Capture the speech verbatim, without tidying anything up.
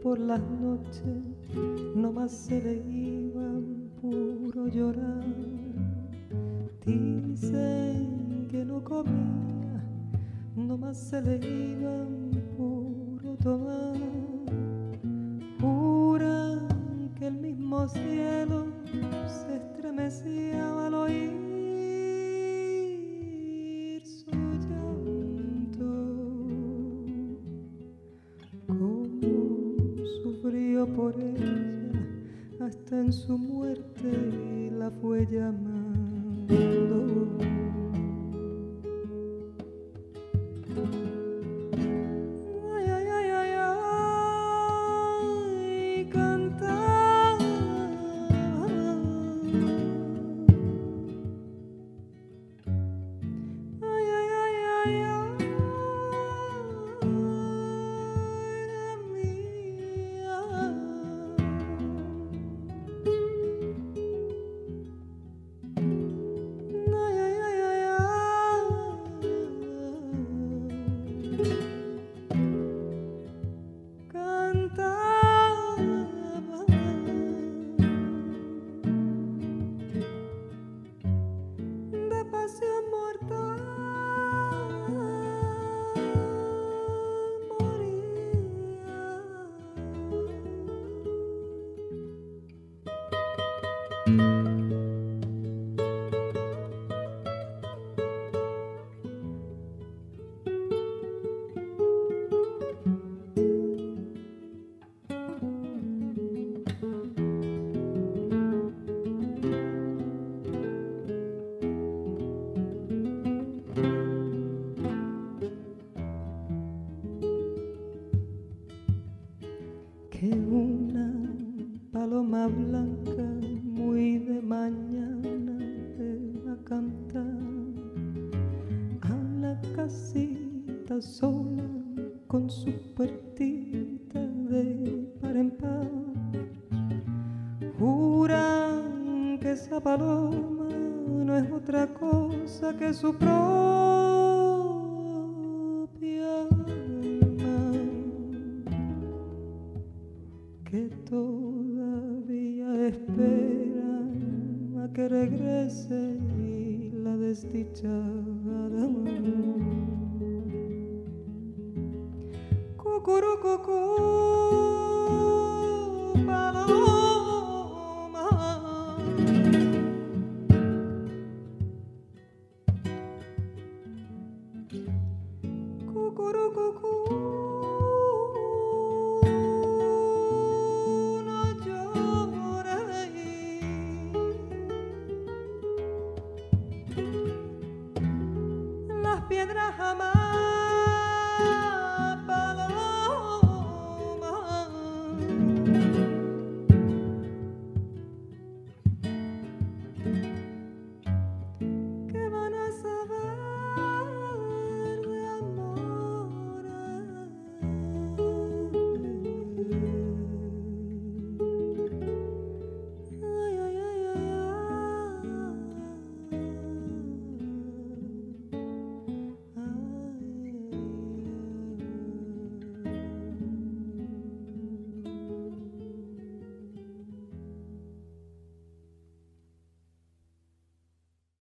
por las noches nomás se le iban puro llorar. Dicen que no comía, nomás se le iban puro tomar. Juran que el mismo cielo se estremecía al oír su llanto. Cómo sufrió por ella, hasta en su muerte la fue llamando. Ay, ay, ay, ay, ay, cantaba. Ay, ay, ay, ay, ay, era mía. Ay, ay, ay, ay, ay, cantaba de pasión mortal, moría. Que una paloma blanca muy de mañana iba a cantar a la casita sola con su puertita de par en par. Juran que esa paloma no es otra cosa que su propia alma, que todavía espera a que regrese la desdichada. Cucurucucú, paloma.